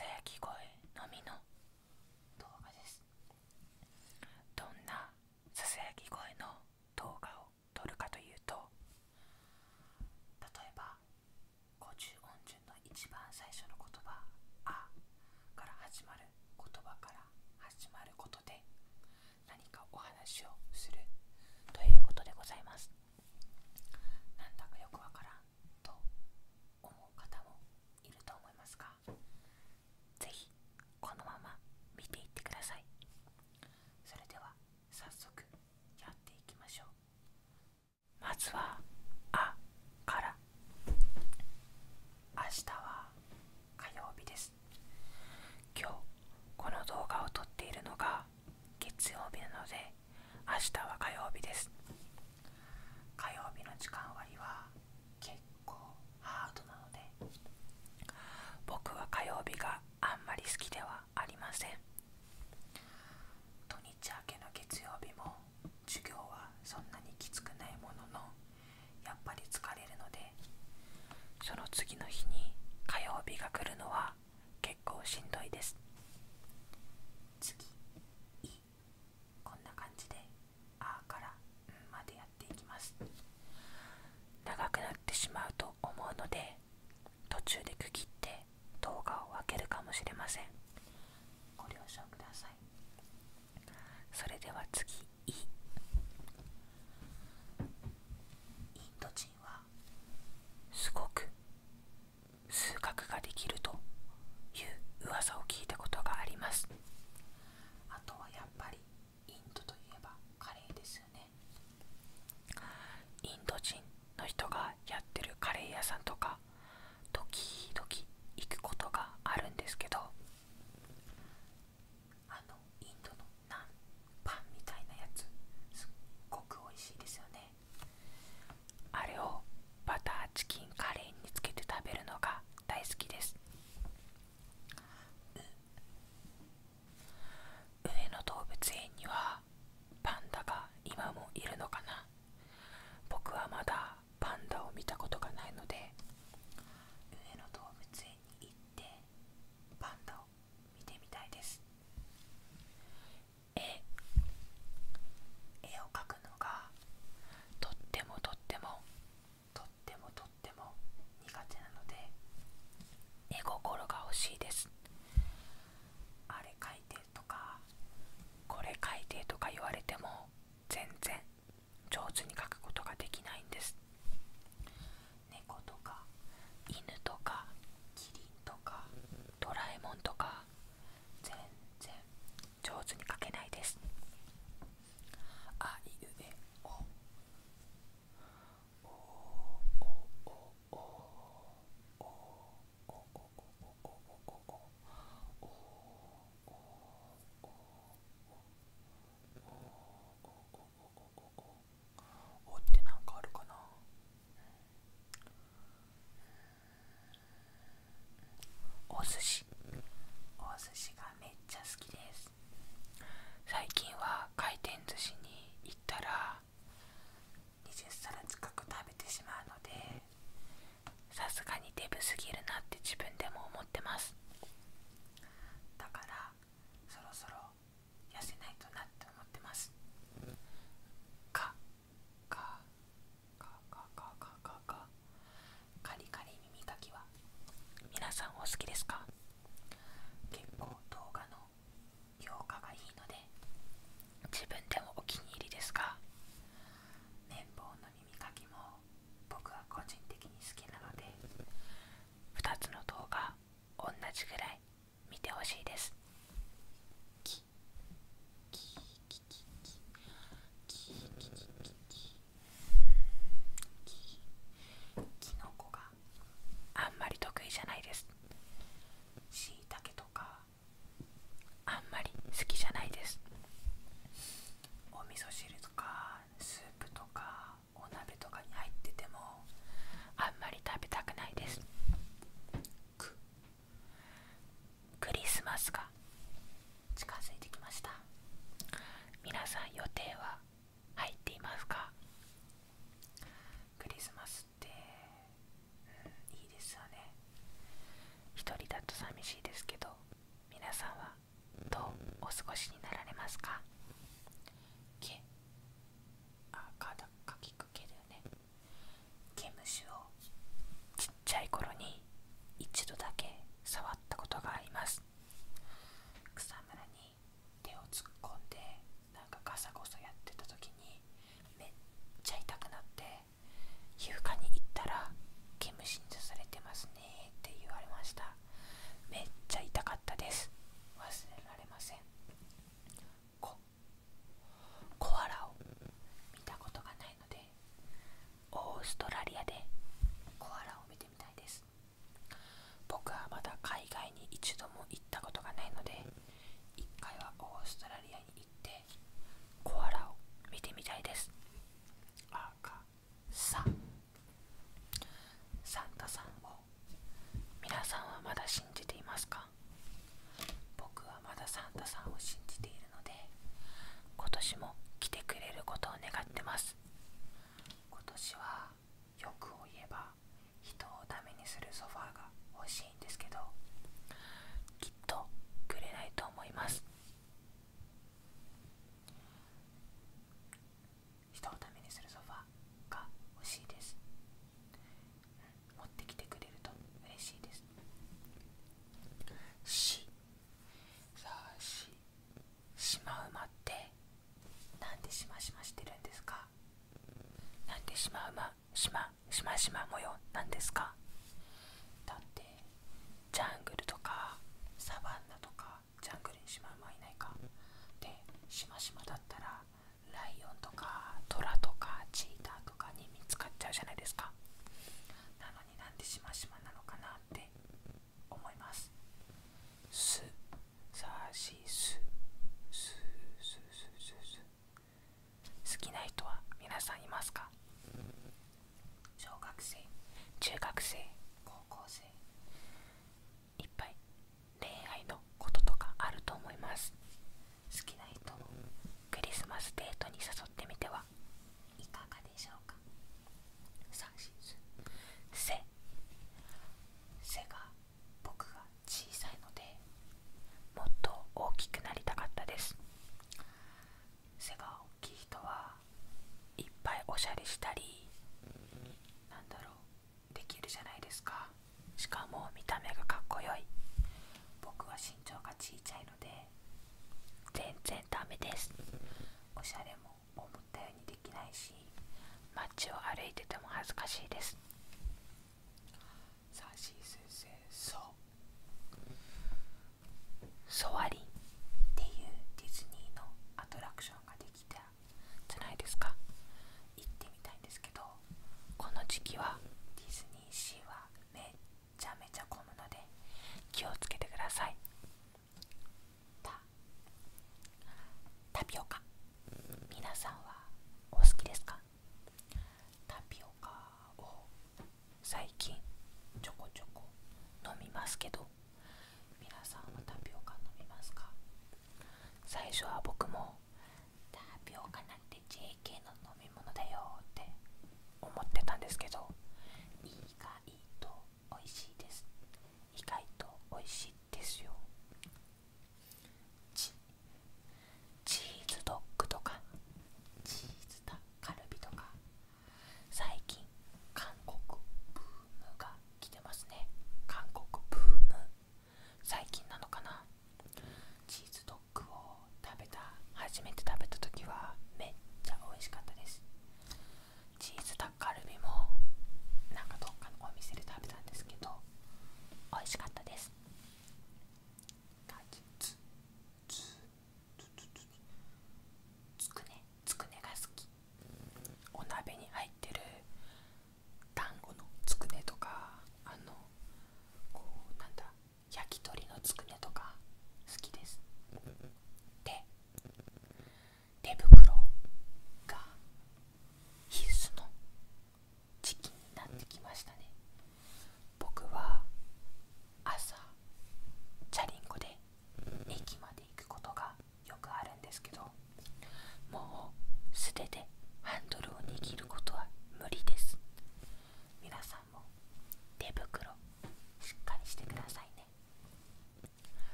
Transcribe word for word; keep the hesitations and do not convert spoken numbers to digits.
さやき声のみの動画です。どんなささやき声の動画を撮るかというと、例えばごじゅう音順の一番最初の言葉「あ」から始まる言葉から始まることで何かお話をするということでございます。なんだかよくわからんと思う方もいると思いますが、ぜひこのまま見ていってください。それでは早速やっていきましょう。まずは「あ」から。明日は火曜日です。今日この動画を撮っているのが月曜日なので、明日は火曜日です。火曜日の時間割は結構ハードなので、僕は火曜日があんまり好きではありません。土日明けの月曜日も授業はそんなにきつくないものの、やっぱり疲れるので、その次の日に火曜日が来るのは結構しんどいです。次、い、こんな感じであからんまでやっていきます。長くなってしまうと思うので、途中で区切って動画を分けるかもしれません。ご了承ください。それでは次、い。インド人はすごく数学ができるという噂を聞いたことがあります。あとはやっぱりインドといえばカレーですよね。インド人の人がやってるカレー屋さんとか時々行くことがあるんですけど、あのインドのナンパンみたいなやつすっごく美味しいですよね。あれをバターチキンカレーにつけて食べるのが大好きです。上野動物園にはパンダが今もいるのかな。僕はまだパンダを見たことがないので、上野動物園に行ってパンダを見てみたいです。絵絵を描くのがとってもとってもとってもとっても苦手なので、絵心が欲しいです。あれ描いてとかこれ描いてとか言われても全然上手に描くことができないんです。猫とか犬とかキリンとかドラえもんとか全然上手に描けないです。あいうえおおおおおおおってなんかあるかな。お寿司お寿司がめっちゃ好きです。最近は回転寿司に行ったらにじゅっさら近く食べてしまうので、さすがにデブすぎるなって自分でも思ってます。だからそろそろ痩せないとなって思ってます。かかかかかかかかカリカリ耳かきは皆さんお好きですか？結構動画の評価がいいので自分でもお気に入りですが、綿棒の耳かきも僕は個人的に好きなので、ふたつの動画同じぐらい見てほしいです。キキキキキキキキキキキノコがあんまり得意じゃないです。しいたけとかあんまり好きじゃないです。お味噌汁とかスープとかお鍋とかに入っててもあんまり食べたくないです。ククリスマスが近づいてきました。皆さん予定は入っていますか？クリスマスって、うん、いいですよね。一人だと寂しいですけど、 ますか？毛、あ、かだ、かきくけだよね。毛虫をちっちゃい頃に一度だけ触ったことがあります。草むらに手を突っ込んでなんかガサゴソやってた時にめっちゃ痛くなって、皮膚科に行ったら毛虫に刺されてますねって言われました。めっちゃ痛かったです。忘れられません。ココアラを見たことがないので、オーストラリアでコアラを見てみたいです。僕はまだ海外に一度も行ったことがないので、一回はオーストラリアに行ってコアラを見てみたいです。赤さサンタさんを皆さんはまだ信じていますか？僕はまだサンタさんを信じているので、今年も来てくれることを願ってます。今年は欲を言えば人をダメにするソファーが欲しいんですけど、きっとくれないと思います。人をダメにするソファーが欲しいです。持ってきてくれると嬉しいです。しさあしシマウマってなんでしましましてるんですか？なんでシマウマしましましま模様なんですか？だってジャングルとかサバンナとかジャングルにシマウマいないか。でしましまだったらライオンとかトラとかチーターとかに見つかっちゃうじゃないですか。なのになんでしましまなのかなって思います。すさしすすすすすす。好きな人は皆さんいますか？小学生、中学生、高校生、いっぱい恋愛のこととかあると思います。好きな人をクリスマスデートに誘ってみてはいかがでしょうか？さしすせ背が僕が小さいのでもっと大きくなりたかったです。背が大きい人はいっぱいおしゃれしたりなんだろうできるじゃないですか。しかも見た目がかっこよい。僕は身長が小さいので全然ダメです。おしゃれも思ったようにできないし、街を歩いてても恥ずかしいです。さしすせそソアリンっていうディズニーのアトラクションができたじゃないですか。行ってみたいんですけど、この時期はディズニーシーはめっちゃめちゃ混むので気をつけてください。